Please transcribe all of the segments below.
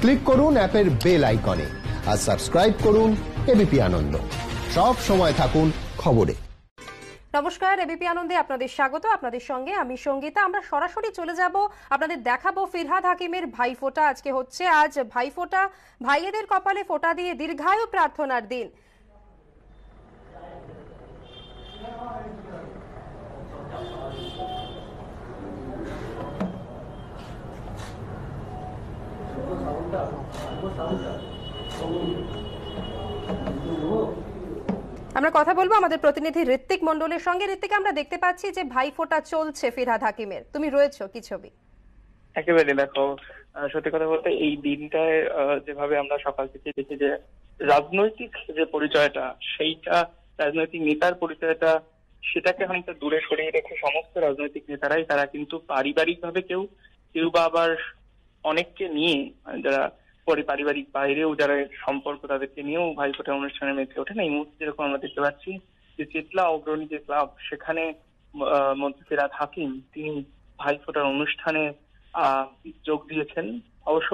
Click করুন অ্যাপের bell আইকনে আর সাবস্ক্রাইব করুন এবিপি আনন্দ। সব সময় থাকুন খবরে। নমস্কার, এবিপি আনন্দে আপনাদের স্বাগত। আপনাদের সঙ্গে আমি সঙ্গীতা। আমরা সরাসরি চলে যাব, আপনাদের দেখাবো ফিরহাদ হাকিমের ভাইফোঁটা আজকে হচ্ছে। আজ ভাইফোঁটা, ভাইয়েদের কপালে ফোঁটা দিয়ে দীর্ঘায়ু প্রার্থনার দিন। আমরা কথা বলবো আমাদের প্রতিনিধি ঋত্বিক মন্ডলের সঙ্গে। ঋত্বিক, আমরা দেখতে পাচ্ছি যে ভাইফোঁটা চলছে ফিরহাদ হাকিমের, তুমি রয়েছো, কি ছবি? একেবারে দেখো, সত্যি কথা বলতে এই দিনটায় যেভাবে আমরা সকাল থেকে দেখি যে রাজনৈতিক যে পরিচয়টা, সেইটা রাজনৈতিক নেতার পরিচয়টা, সেটাকে খানিকটা দূরে সরিয়ে রেখে সমস্ত রাজনৈতিক নেতারাই তারা কিন্তু পারিবারিক ভাবে কেউ বা আবার অনেককে নিয়ে, যারা পারিবারিক বাইরেও যারা সম্পর্ক তাদেরকে নিয়েও ভাইফোঁটা অনুষ্ঠানে মেতে ওঠেন। এই মুহূর্তে যেরকম আমরা দেখতে পাচ্ছি যে চেতলা অগ্রণী যে ক্লাব, সেখানে মন্ত্রী ফিরহাদ হাকিম তিনি ভাইফোঁটার অনুষ্ঠানে যোগ দিয়েছেন। অবশ্য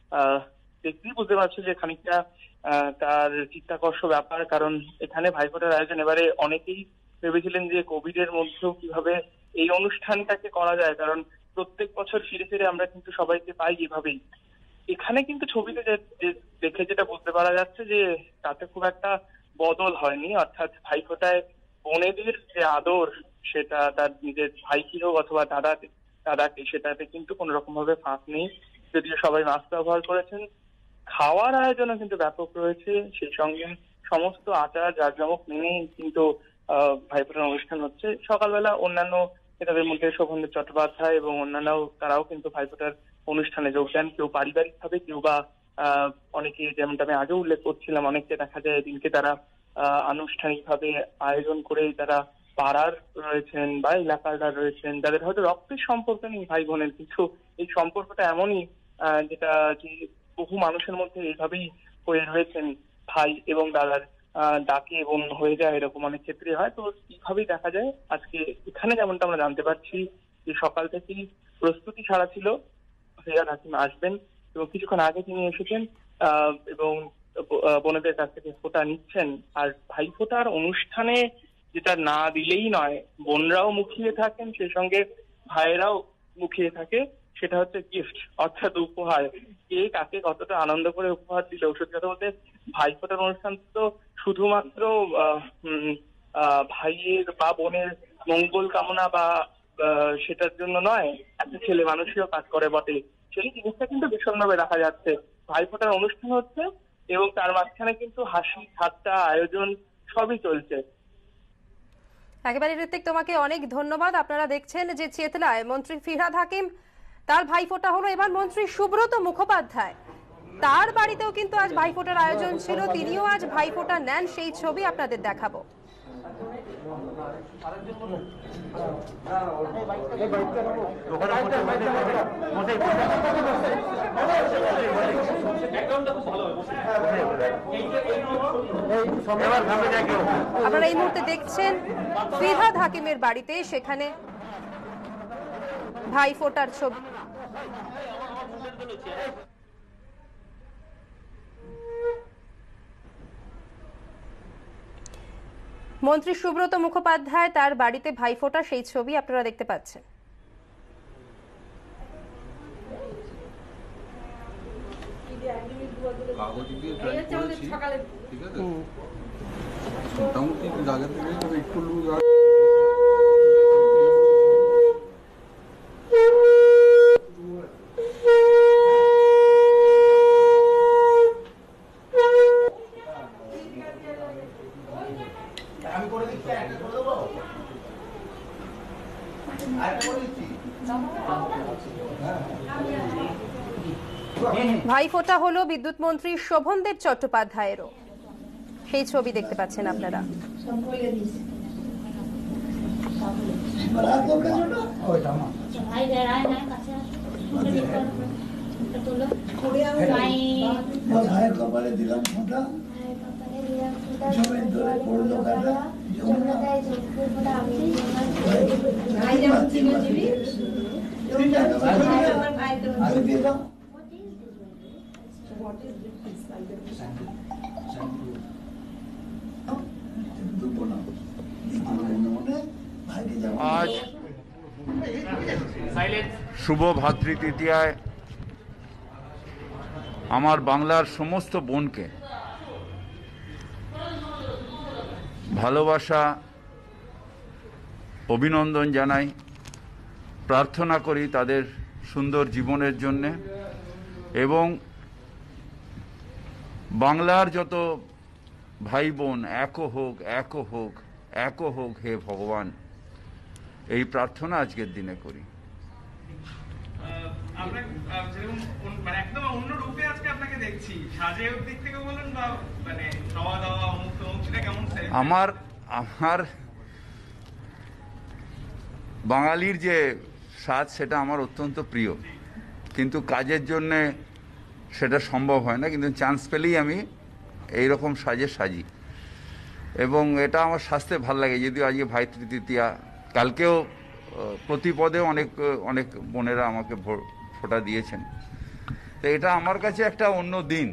দেখতেই বুঝতে পারছি যে খানিকটা তার চিত্তাকর্ষ ব্যাপার, কারণ এখানে ভাইফোঁটার আয়োজন এবারে অনেকেই ভেবেছিলেন যে কোভিড এর মধ্যেও কিভাবে এই অনুষ্ঠানটাকে করা যায়, কারণ প্রত্যেক বছর ফিরে ফিরে আমরা কিন্তু সবাইকে পাই এভাবেই। এখানে কিন্তু ছবিতে দেখে যেটা বুঝতে পারা যাচ্ছে যে তাতে খুব একটা বদল হয়নি, অর্থাৎ ভাইফোঁটায় বোনেদের যে আদর, সেটা তার নিজের ভাইকে হোক অথবা দাদাকে, সেটাতে কিন্তু কোন রকম ভাবে ফাঁক নেই। যদিও সবাই মাস্ক ব্যবহার করেছেন, খাওয়ার আয়োজনও কিন্তু ব্যাপক রয়েছে, সেই সঙ্গে সমস্ত আচার জাঁকজমক মেনেই কিন্তু ভাইফোঁটার অনুষ্ঠান হচ্ছে। সকালবেলা অন্যান্য নেতাদের মধ্যে শোভনদেব চট্টোপাধ্যায় এবং অন্যান্য তারাও কিন্তু ভাইফোঁটার অনুষ্ঠানে যোগ দেন, কেউ পারিবারিক ভাবে, কেউ বা অনেকে, যেমনটা আমি আগে উল্লেখ করছিলাম, অনেককে দেখা যায় এদিনকে তারা আনুষ্ঠানিক ভাবে আয়োজন করে তারা পাড়ার রয়েছেন বা এলাকার রয়েছেন, যাদের হয়তো রক্তের সম্পর্ক নেই ভাই বোনের, কিন্তু এই সম্পর্কটা এমনই যেটা কি বহু মানুষের মধ্যে এইভাবেই হয়ে রয়েছেন, ভাই এবং দাদার ডাকে বোন হয়ে যায়, এরকম অনেক ক্ষেত্রে হয়। তো এইভাবেই দেখা যায় আজকে এখানে যেমনটা আমরা জানতে পারছি যে সকাল থেকেই প্রস্তুতি ছাড়া ছিল ফিরহাদ হাকিম আসবেন, এবং কিছুক্ষণ আগে তিনি এসেছেন এবং বোনেদের কাছ থেকে ফোঁটা নিচ্ছেন। আর ভাইফোঁটার অনুষ্ঠানে যেটা না দিলেই নয়, বোনরাও মুখিয়ে থাকেন, সেই সঙ্গে ভাইয়েরাও মুখিয়ে থাকে, সেটা হচ্ছে গিফট, অর্থাৎ উপহার। কে কাকে কতটা আনন্দ করে উপহার দিল। সত্যি কথা বলতে ভাইফোঁটার অনুষ্ঠান তো শুধুমাত্র ভাইয়ের বা বোনের মঙ্গল কামনা বা সেটার জন্য নয়, একটা ছেলে মানুষও কাজ করে বটে, সেই জিনিসটা কিন্তু ভীষণভাবে দেখা যাচ্ছে। ভাইফোঁটার অনুষ্ঠান হচ্ছে এবং তার মাঝখানে কিন্তু হাসি ঠাট্টা আয়োজন সবই চলছে। একেবারে ঋত্বিক, তোমাকে অনেক ধন্যবাদ। আপনারা দেখছেন যে চেতলায় মন্ত্রী ফিরহাদ হাকিম, তার ভাইফোঁটা হলো। এবার মন্ত্রী সুব্রত মুখোপাধ্যায়, তার বাড়িতেও কিন্তু আজ ভাইফোঁটার আয়োজন ছিল, তিনিও আজ ভাইফোঁটা নেন, সেই ছবি আপনাদের দেখাবো। আপনারা এই মুহূর্তে দেখছেন ফিরহাদ হাকিমের বাড়িতে, সেখানে ভাইফোঁটার ছবি। মন্ত্রী সুব্রত মুখোপাধ্যায়, তার বাড়িতে ভাইফোঁটা, সেই ছবি আপনারা দেখতে পাচ্ছেন। ভাইফোঁটা হলো বিদ্যুৎ মন্ত্রী শোভনদেব চট্টোপাধ্যায়েরও, সেই ছবি দেখতে পাচ্ছেন আপনারা। ভাইয়ের কপালে দিলাম ফোঁটা, জমির ধরে পড়লো কাটা, দেবো না, মনে ভাইকে যেমন আজ শুভ ভাতৃ তৃতীয়ায় আমার বাংলার সমস্ত বোনকে ভালোবাসা অভিনন্দন জানাই, প্রার্থনা করি তাদের সুন্দর জীবনের জন্যে এবং বাংলার যত ভাই বোন একো হোক একো হোক একো হোক হে ভগবান, এই প্রার্থনা আজকের দিনে করি। আমার বাঙালির যে স্বাদ সেটা আমার অত্যন্ত প্রিয়, কিন্তু কাজের জন্যে সেটা সম্ভব হয় না, কিন্তু চান্স পেলেই আমি এইরকম সাজে সাজি এবং এটা আমার সাজতে ভাল লাগে। যদিও আজকে ভাতৃ তৃতীয়া, কালকেও প্রতিপদে অনেক অনেক বোনেরা আমাকে ফোঁটা দিয়েছেন, তো এটা আমার কাছে একটা অন্য দিন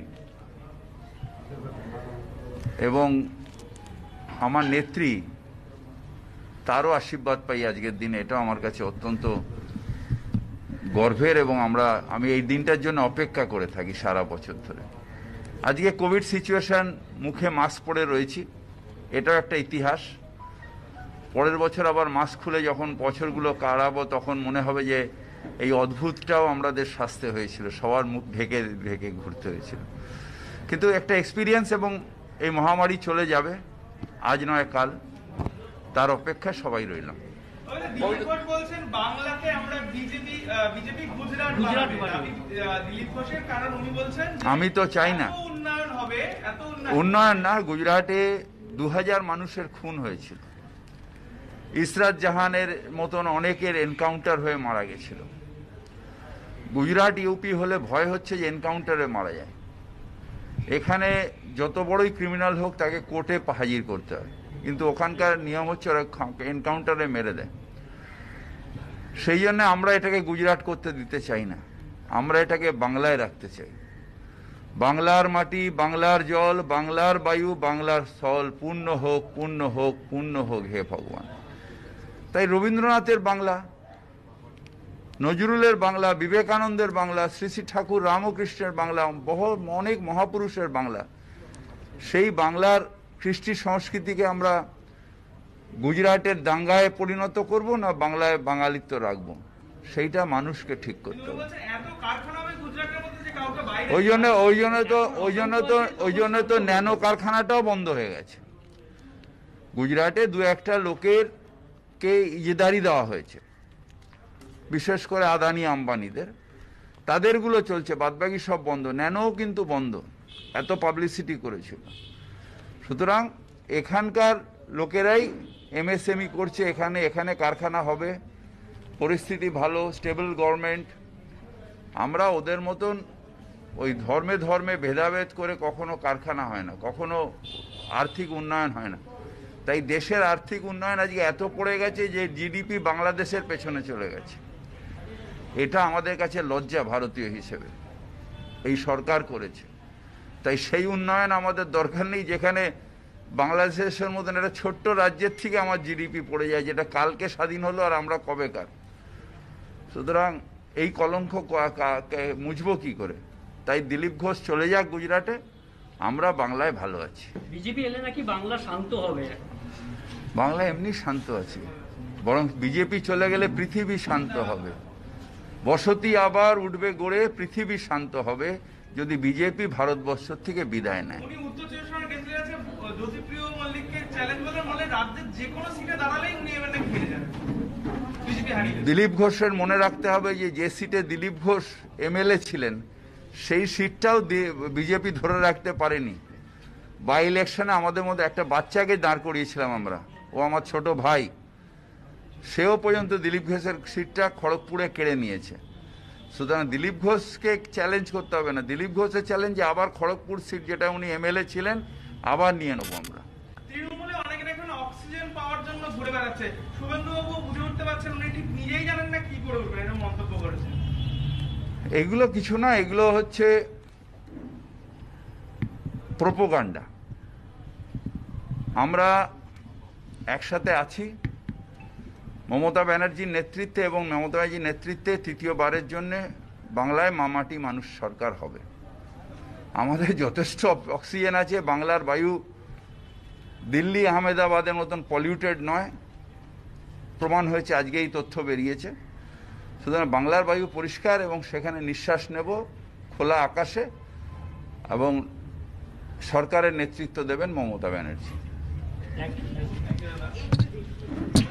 এবং আমার নেত্রী তারও আশীর্বাদ পাই আজকের দিনে, এটা আমার কাছে অত্যন্ত গর্বের এবং আমি এই দিনটার জন্য অপেক্ষা করে থাকি সারা বছর ধরে। আজকে কোভিড সিচুয়েশন, মুখে মাস্ক পরে রয়েছি, এটাও একটা ইতিহাস। পরের বছর আবার মাস্ক খুলে যখন বছরগুলো কাটাবো তখন মনে হবে যে এই অদ্ভুতটাও আমাদের শাস্তে হয়েছিল, সবার মুখ ঢেকে ঢেকে ঘুরতে হয়েছিল, কিন্তু একটা এক্সপিরিয়েন্স এবং এই মহামারী চলে যাবে, আজ নয় কাল, তার অপেক্ষায় সবাই রইলাম। আমি তো চাই না উন্নয়ন না। গুজরাটে 2000 মানুষের খুন হয়েছিল, ইসরাত জাহানের মতন অনেকের এনকাউন্টার হয়ে মারা গেছিল। গুজরাট ইউপি হলে ভয় হচ্ছে যে এনকাউন্টারে মারা যায়। এখানে যত বড়ই ক্রিমিনাল হোক তাকে কোর্টে হাজির করতে হয়, কিন্তু ওখানকার নিয়ম হচ্ছে ওরা এনকাউন্টারে মেরে দেয়। সেই জন্য আমরা এটাকে গুজরাট করতে দিতে চাই না, আমরা এটাকে বাংলায় রাখতে চাই। বাংলার মাটি, বাংলার জল, বাংলার বায়ু, বাংলার স্থল পূর্ণ হোক, পূর্ণ হোক, পূর্ণ হোক হে ভগবান। তাই রবীন্দ্রনাথের বাংলা, নজরুলের বাংলা, বিবেকানন্দের বাংলা, শ্রী শ্রী ঠাকুর রামকৃষ্ণের বাংলা, অনেক মহাপুরুষের বাংলা, সেই বাংলার কৃষ্টি সংস্কৃতিকে আমরা গুজরাটের দাঙ্গায় পরিণত করব না বাংলায় বাঙালিত্ব রাখবো, সেইটা মানুষকে ঠিক করতে হবে। ওই জন্য তো ন্যানো কারখানাটাও বন্ধ হয়ে গেছে। গুজরাটে 2-1টা লোকের কে ইজেদারি দেওয়া হয়েছে, বিশেষ করে আদানি আম্বানিদের, তাদেরগুলো চলছে, বাদবাকি সব বন্ধ। ন্যানোও কিন্তু বন্ধ, এত পাবলিসিটি করেছিল। সুতরাং এখানকার লোকেরাই এমএসএমই করছে, এখানে কারখানা হবে, পরিস্থিতি ভালো, স্টেবল গভর্নমেন্ট। আমরা ওদের মতন ওই ধর্মে ধর্মে ভেদাভেদ করে কখনো কারখানা হয় না, কখনো আর্থিক উন্নয়ন হয় না। তাই দেশের আর্থিক উন্নয়ন আজকে এত পড়ে গেছে যে জিডিপি বাংলাদেশের পেছনে চলে গেছে। এটা আমাদের কাছে লজ্জা ভারতীয় হিসেবে, এই সরকার করেছে। তাই সেই উন্নয়ন আমাদের দরকার নেই, যেখানে বাংলাদেশের মতন একটা ছোট্ট রাজ্যের থেকে আমার জিডিপি পড়ে যায়, যেটা কালকে স্বাধীন হলো আর আমরা কবেকার। সুতরাং এই কলঙ্ক মুছবো কি করে? তাই দিলীপ ঘোষ চলে যাক গুজরাটে, আমরা বাংলায় ভালো আছি। বিজেপি এলে নাকি বাংলা শান্ত হবে? বাংলা এমনি শান্ত আছে, বরং বিজেপি চলে গেলে পৃথিবী শান্ত হবে, বসতি আবার উঠবে গড়ে, পৃথিবী শান্ত হবে যদি বিজেপি ভারতবর্ষ থেকে বিদায় নেয়। দিলীপ ঘোষের মনে রাখতে হবে যে সিটে দিলীপ ঘোষ এমএলএ ছিলেন সেই সিটটাও বিজেপি ধরে রাখতে পারেনি। বাই ইলেকশনে আমাদের মধ্যে একটা বাচ্চাকে দাঁড় করিয়েছিলাম আমরা, ও আমার ছোট ভাই, সেও পর্যন্ত দিলীপ ঘোষের সিটটা খড়গপুরে কেড়ে নিয়েছে। সুতরাং দিলীপ ঘোষকে চ্যালেঞ্জ করতে হবে না, দিলীপ ঘোষের চ্যালেঞ্জ আবার খড়গপুর সিট যেটা উনি এমএলএ ছিলেন আবার নিয়ে নেবো আমরা। তৃণমূলে অনেকের এখন অক্সিজেন পাওয়ার জন্য ঘুরে বেড়াচ্ছে, শুভেন্দুবাবু বুঝে উঠতে পারছেন উনি ঠিক নিজেই জানেন না কি করে উঠবেন, এরকম মন্তব্য করেছেন। এগুলো কিছু না, এগুলো হচ্ছে প্রোপাগান্ডা। আমরা একসাথে আছি। মমতা ব্যানার্জির নেতৃত্বে এবং মমতা ব্যানার্জির নেতৃত্বে তৃতীয়বারের জন্য বাংলায় মামাটি মানুষ সরকার হবে। আমাদের যথেষ্ট অক্সিজেন আছে। বাংলার বায়ু দিল্লি আহমেদাবাদের মতন পলিউটেড নয়, প্রমাণ হয়েছে, আজকে এই তথ্য বেরিয়েছে। সুতরাং বাংলার বায়ু পরিষ্কার এবং সেখানে নিঃশ্বাস নেব খোলা আকাশে, এবং সরকারের নেতৃত্ব দেবেন মমতা ব্যানার্জি।